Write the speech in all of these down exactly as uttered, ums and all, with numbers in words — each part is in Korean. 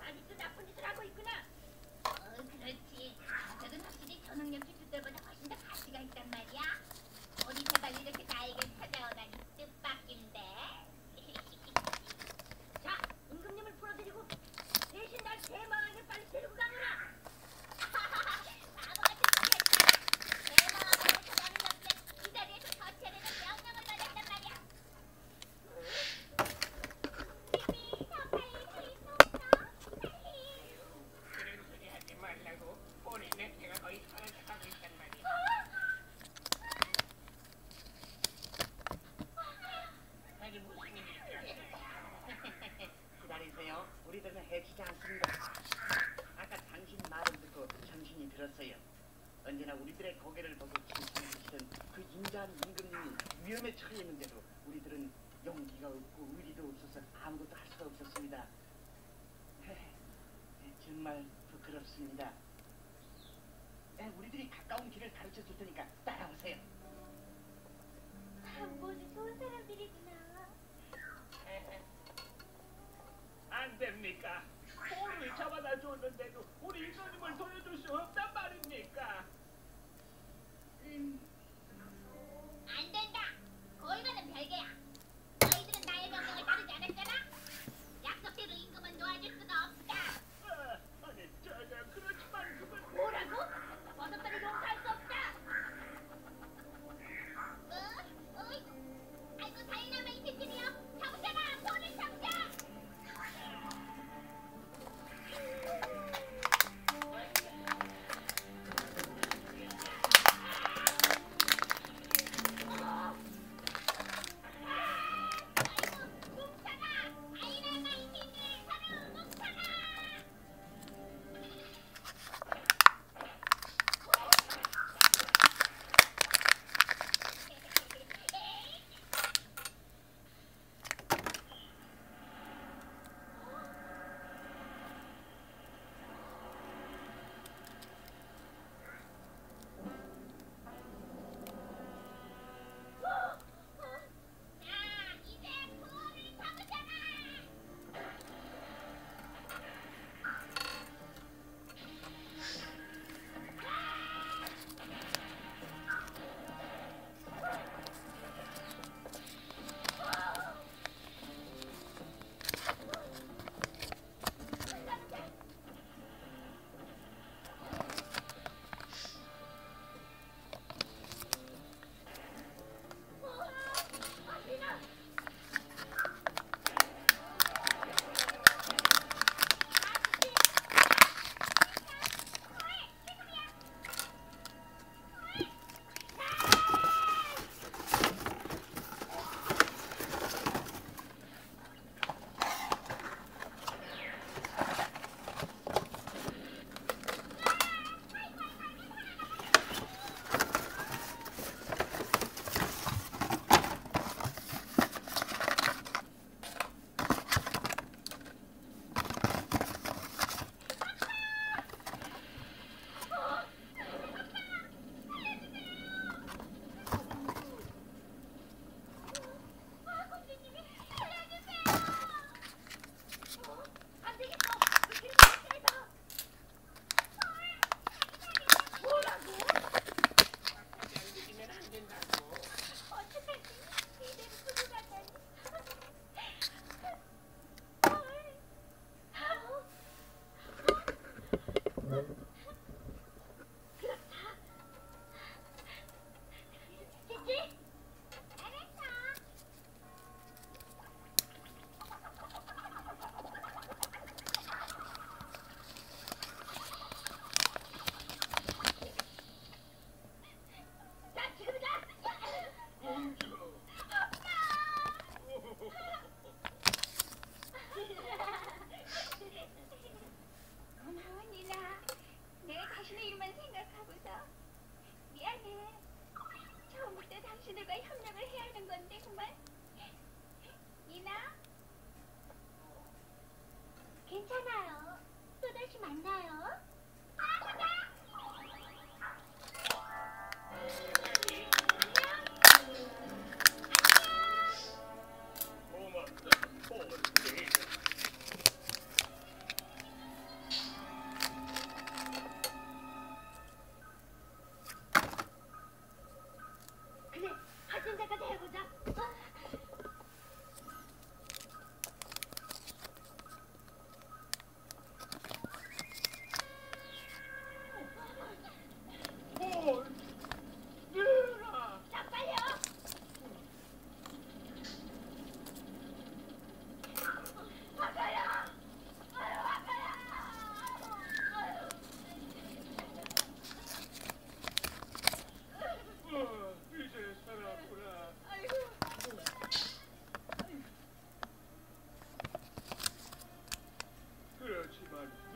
아직도 나쁜 짓을 하고 있구나. 어, 그렇지. 저건 확실히 초능력 기술들보다 훨씬 더 가치가 있단 말이야. 우리 제발 이렇게 나에게 찾아오다니 뜻밖인데. 자, 임금님을 풀어드리고 대신 날 대마왕에 빨리 데리고 가거라. 바보 같은 소리 했잖아. 대마왕을 찾아오는 놈들 이 자리에서 처치하려는 명령을 받았단 말이야. 님이 더 빨리 될 수 없어. 그런 소리 하지 말라고. 우리 냄새가 거의 사라져가고 있단 말이야. 아니 무슨 일이야? 기다리세요. 우리들은 해치지 않습니다. 아까 당신 말을 듣고 정신이 들었어요. 언제나 우리들의 고개를 보고 칭찬해주시던 그 인자한 임금님이 위험에 처해 있는데도 우리들은 용기가 없고 의리도 없어서 아무것도 할 수가 없었습니다. 정말 부끄럽습니다. 네, 우리들이 가까운 길을 가르쳐 줄 테니까 따라오세요. 아, 모두 좋은 사람들이구나. 안 됩니까? 볼을 잡아다 줬는데도 우리 임금님을 돌려줄 수 없단 말입니까? 음, 안 된다. 골반은 별개야. 너희들은 나의 명령을 따르지 않았잖아. 약속대로 임금은 놓아줄 수가 없다. 아, 아니, 저, 저, 그렇지만 그건... 뭐라고? 버섯들을 용서할 수 없다. 어? 어이? 아이고 다이너마이트들이여. 잡으잖아. 손을 잡자. 괜찮아요. 또다시 만나요.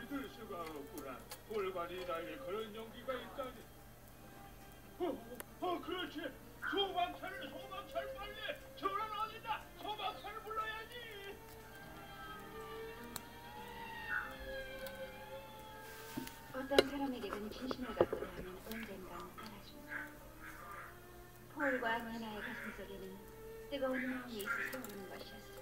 믿을 수가 없구나. 폴관이 나에게 그런 용기가 있다니. 어, 어, 그렇지. 소방차를, 소방차를 빨리. 저런 어디다. 소방차를 불러야지. 어떤 사람에게는 진심을 갖고 하면 언젠간 알아준다. 폴과 니나의 가슴속에는 뜨거운 마음이 있어서 오는 것이었어.